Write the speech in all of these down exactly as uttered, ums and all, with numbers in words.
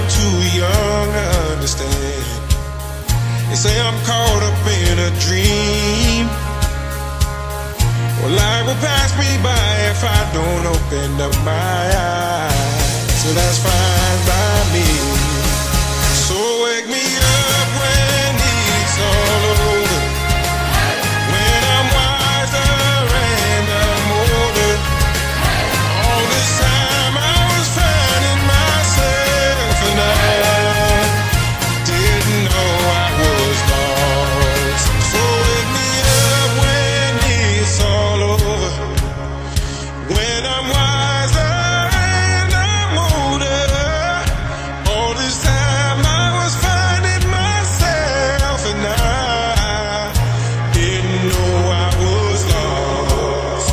I'm too young to understand. They say I'm caught up in a dream. Well, life will pass me by if I don't open up my eyes. So that's fine by me. So wake me up when it's all over, when I'm wiser and I'm older. All this time I was finding myself, and I didn't know I was lost. So wake me up when it's all over, when I'm wiser and I'm older. All this time I was finding myself, and I didn't know I was lost.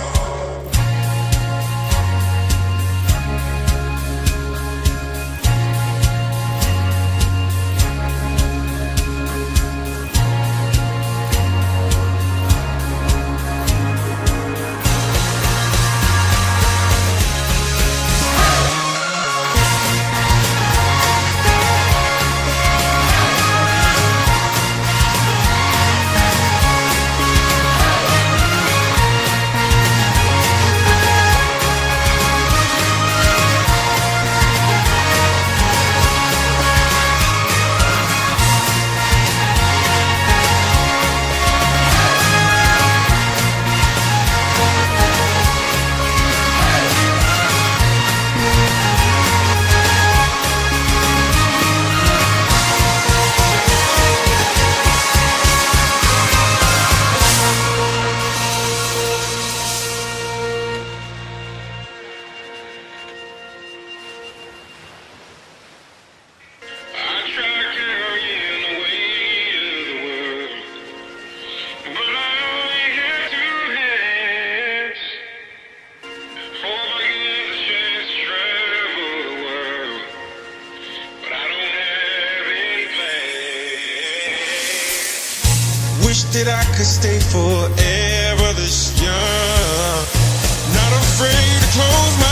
Wish that I could stay forever this young, not afraid to close my